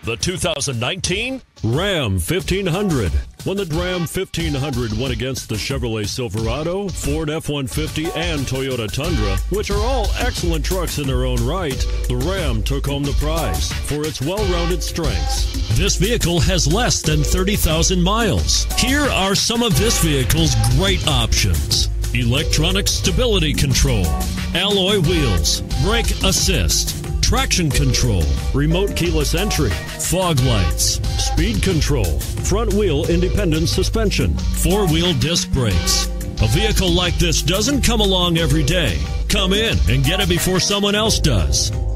The 2019 Ram 1500. When the Ram 1500 went against the Chevrolet Silverado, Ford F-150, and Toyota Tundra, which are all excellent trucks in their own right, the Ram took home the prize for its well-rounded strengths. This vehicle has less than 30,000 miles. Here are some of this vehicle's great options: electronic stability control, alloy wheels, brake assist, traction control, Remote keyless entry, fog lights, speed control, front wheel independent suspension. four-wheel disc brakes. A vehicle like this doesn't come along every day. Come in and get it before someone else does.